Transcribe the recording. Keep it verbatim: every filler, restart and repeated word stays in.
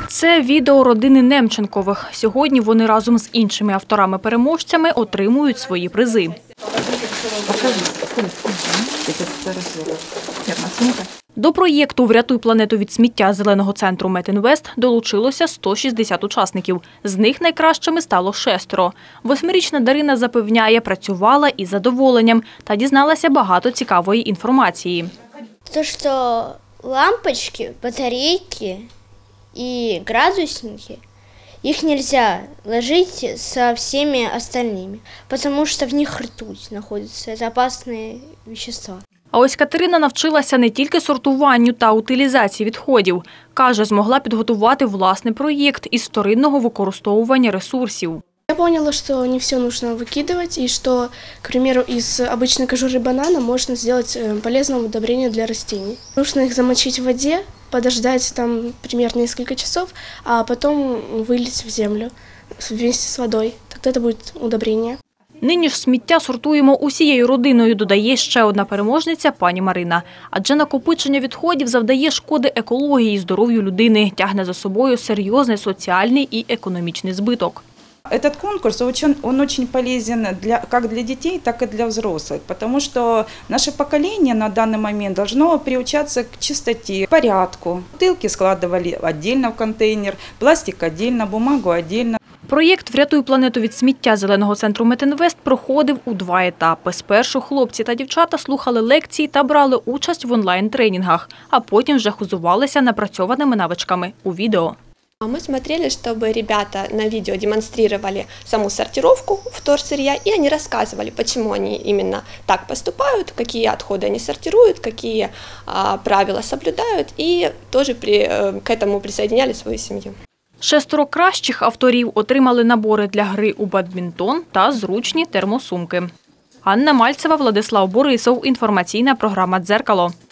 Це відео родини Немченкових. Сьогодні вони разом з іншими авторами-переможцями отримують свої призи. До проєкту «Врятуй планету від сміття» зеленого центру Метінвест долучилося сто шістдесят учасників. З них найкращими стало шестеро. Восьмирічна Дарина запевняє, працювала із задоволенням та дізналася багато цікавої інформації. То, що лампочки, батарейки и градусники, их нельзя ложить со всеми остальными, потому что в них ртуть находится. Это опасные вещества. А ось Катерина навчилася не тільки сортуванню та утилізації відходів. Каже, змогла підготувати власний проєкт із вторинного використовування ресурсів. Я поняла, что не все нужно выкидывать, и что, к примеру, из обычной кожуры банана можно сделать полезное удобрение для растений. Нужно их замочить в воде, подождать там примерно несколько часов, а потом вылить в землю вместе с водой. Тогда это будет удобрение. Нині ж сміття сортуємо усією родиною, додає ще одна переможниця пані Марина. Адже накопичення відходів завдає шкоди екології і здоров'ю людини, тягне за собою серйозний соціальний і економічний збиток. Этот конкурс очень, он очень полезен для, как для детей, так и для взрослых, потому что наше поколение на данный момент должно приучаться к чистоте, к порядку. Бутылки складывали отдельно в контейнер, пластик отдельно, бумагу отдельно. Проєкт «Врятуй планету від сміття» зеленого центру Метінвест проходив у два етапи. Спершу хлопці та дівчата слухали лекції та брали участь в онлайн-тренінгах, а потім вже хизувалися напрацьованими навичками у відео. Мы смотрели, чтобы ребята на видео демонстрировали саму сортировку вторсырья, и они рассказывали, почему они именно так поступают, какие отходы они сортируют, какие а, правила соблюдают, и тоже при, к этому присоединяли свою семью. Шестеро кращих авторів отримали набори для гри у бадмінтон та зручні термосумки. Анна Мальцева, Владислав Борисов. Інформаційна програма «Дзеркало».